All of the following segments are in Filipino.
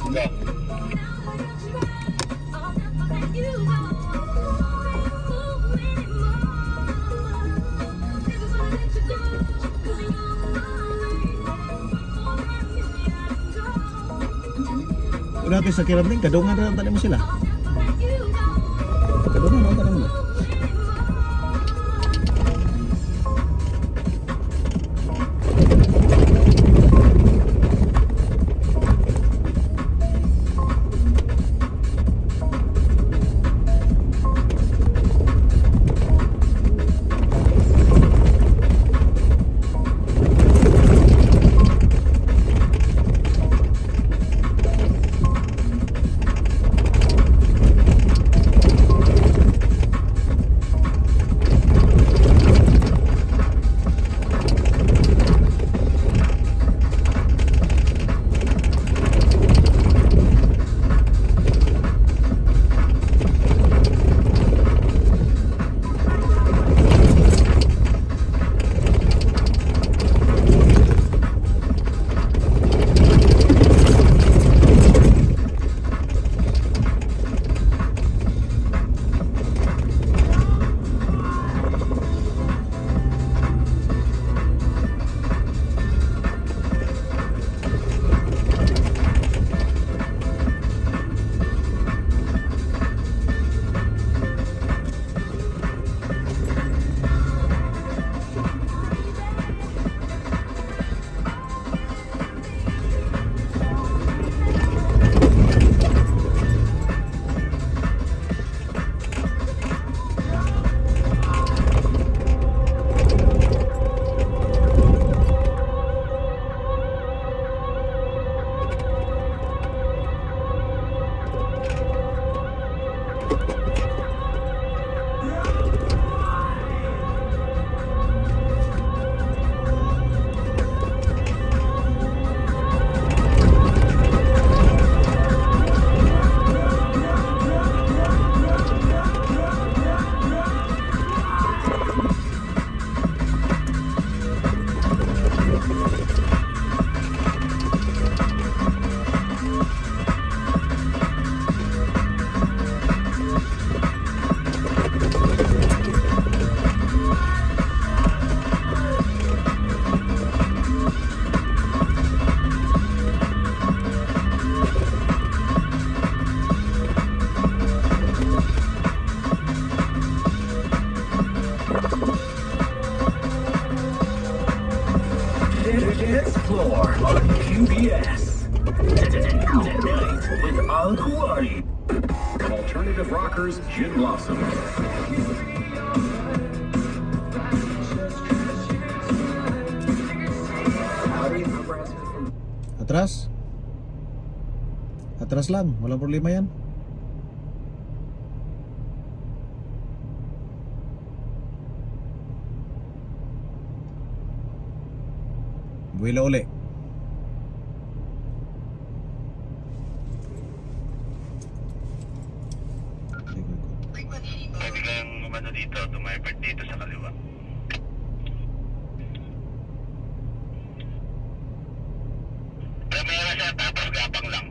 Udah sa Kiranting, kadungan rin tadi mo sila. Kadungan rin tadi mo. Explore on QBS. Tonight with Al-Kuwari. Alternative Rockers, Gin Blossom. Atras? Atras lang, walang problema yan. Buwila uli. Pwede kang umano dito, tumipert dito sa kaliwa. Primera siya, tapos gapang lang.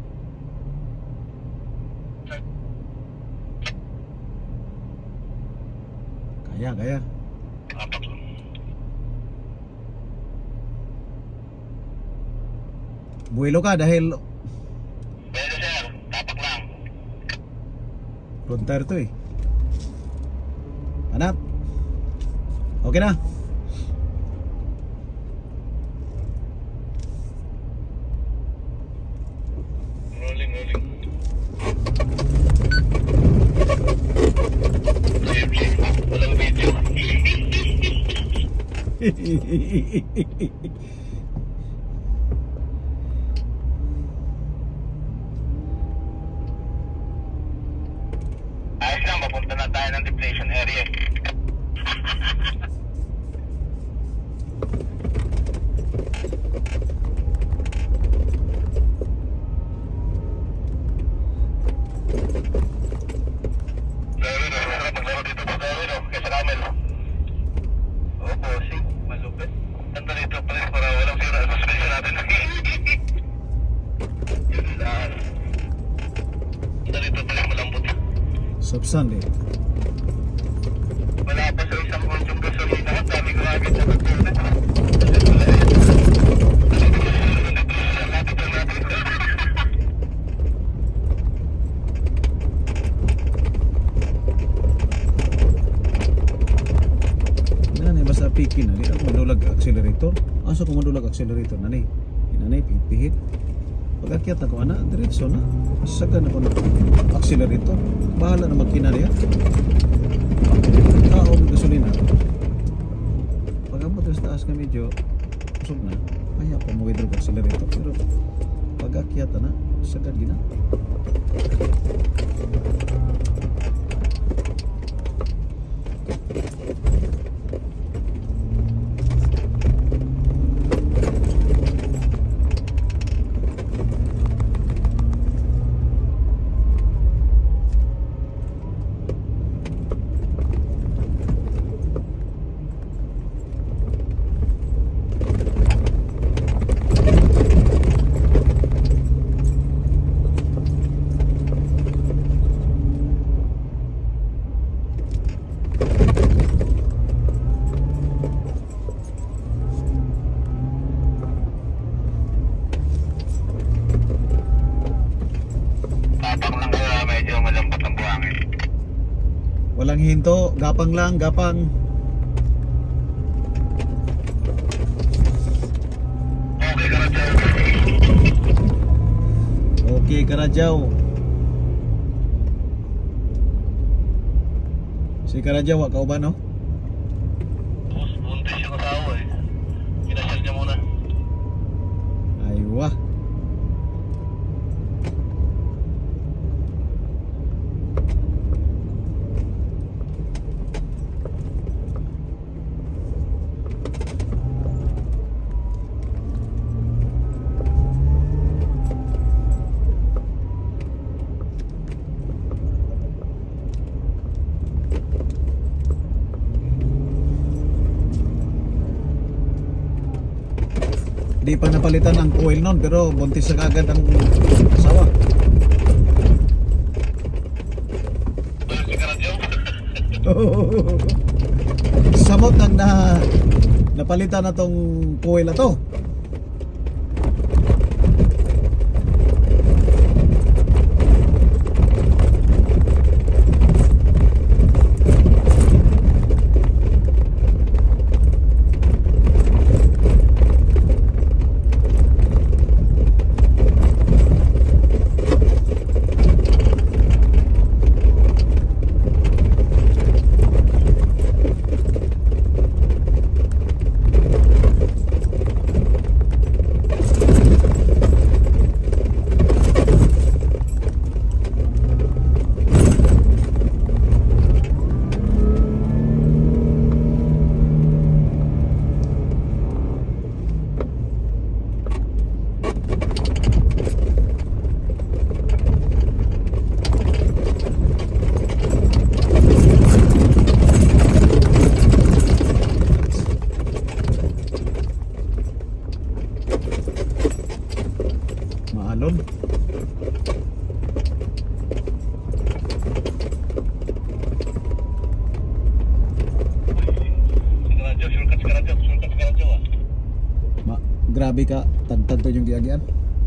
Kaya, kaya. Apak lang. Buwilo ka dahil Pwede sir, tapak lang. frontier to eh. Anak. Okay na. Rolling. Safe. Walang video. Ayos lang, mapunta na tayo ng depletion area. Maglaro dito po tayo, kaysa Camel. Oo, bossing, malupit. Ganda dito pa rin para walang sira sa suspension natin. Yun lang. Subsande. Wala pa sa isang konsong gasolina. Ang dami ko agad na magpunta. Nani basta pikin na. Di ako madulag accelerator. Asa ko madulag accelerator nani? Nani pihit. Pag-akyat ako ana, diretso na. Sagan ako na accelerator. Bahala na magkina niya. Taong gasolina. Pag-abot sa taas ka medyo usog na. Kaya pa mo withdraw accelerator. Pero pag-akyat na, sagan gina. Walang hinto, gapang lang, gapang. Okay, Karajaw. Si Karajaw, kau ba no? Boss, buntis yung asawa eh. Kinasal niya muna. Aywa. Di pa napalitan ang oil nun pero buntis sa kagad ang asawa. Si Karadyo. Samot nang napalitan na tong oil na to. Maalon. Grabe ka, tagtag to yung giagyan.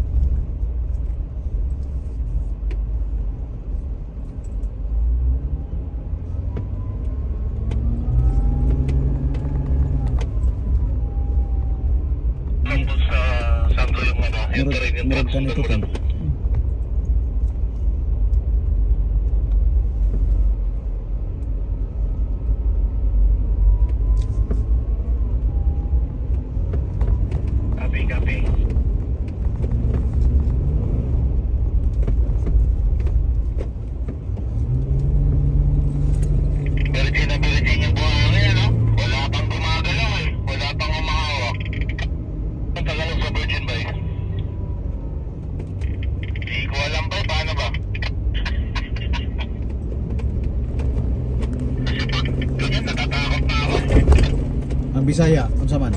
Lambot sa Sandro yung ano. Murag ka nito kan. Copy. Virgin yung buhangin, ano? Wala pang gumagalaw eh. Wala pang umahawak. Ang tagal sa Virgin ba eh? Di ko alam ba, paano ba? Kasi pag ganyan, natatakot na ako. Ang Bisaya, unsa man?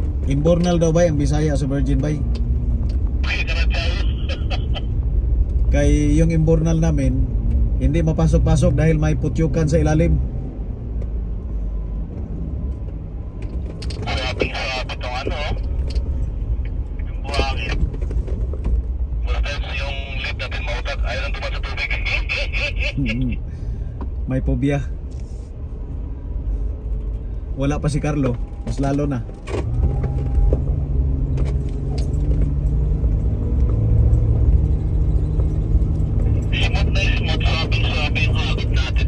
Imbornal daw ba ang Bisaya sa Virgin Bay? Ay, Karadyo. Kay yung imbornal namin hindi mapasok-pasok dahil may putyukan sa ilalim. Saraping-sarapit ang ano, yung buhangin. Wala tayo yung lift natin mautak. Ayaw lang tumas sa tubig. May phobia. Wala pa si Carlo, mas lalo na. Smooth na smooth, saraping-sarapit yung agad natin.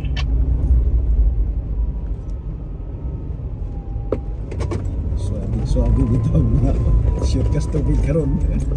Suabi bitaw nga. Shoot ka sa tubig karon.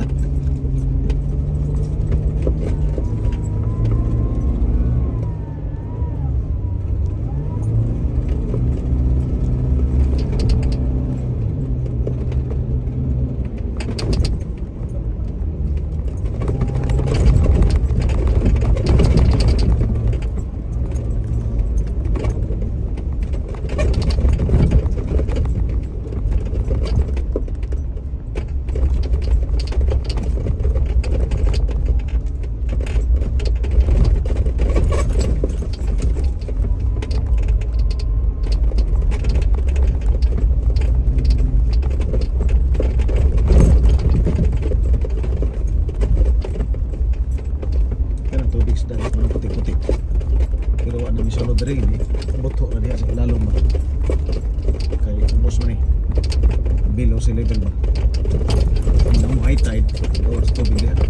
Buto na diha sa ilalom ba kay ubos man below sea level ba ang high tide or sa tubig diha.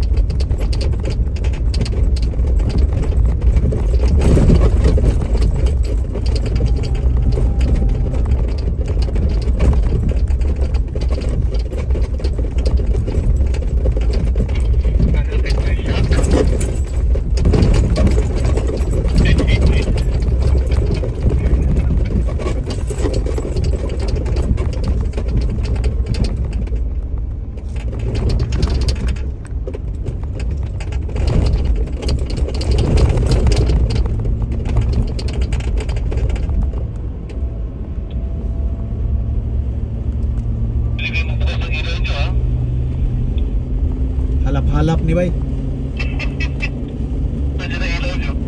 Halap ni bay. Nandiyan na ilaw nyo.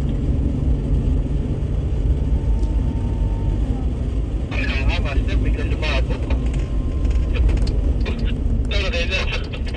Ayaw nga, master. May kalumabot. Tara kayo na.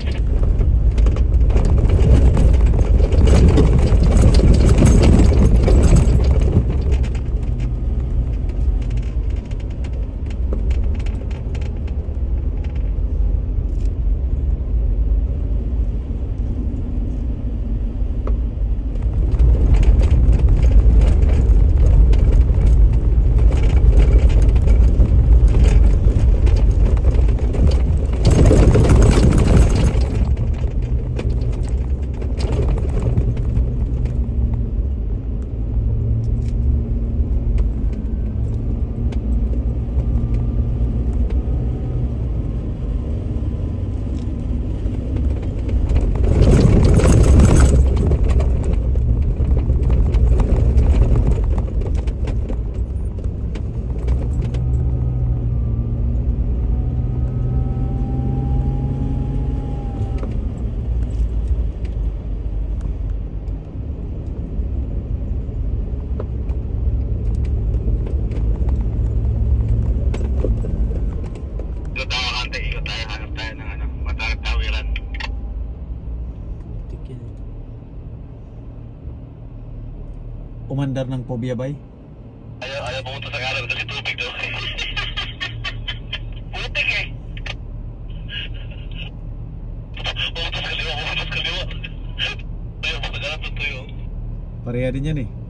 Umandar ng phobia bay. Ayaw pumunta sa kanan kasi tubig daw. Putik eh. Pumunta sa kaliwa. Ayaw pumunta sa kanan tutuyo. Pareha din yan eh.